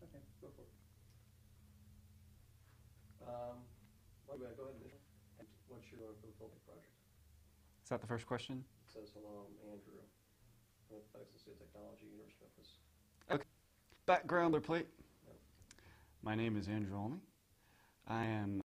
Okay, go for it. Well, go ahead and what's your Philippine project? Is that the first question? It says, hello, I'm Andrew with Texas State Technology, University of Memphis. Okay. Background or plate? Yep. My name is Andrew Olney. I am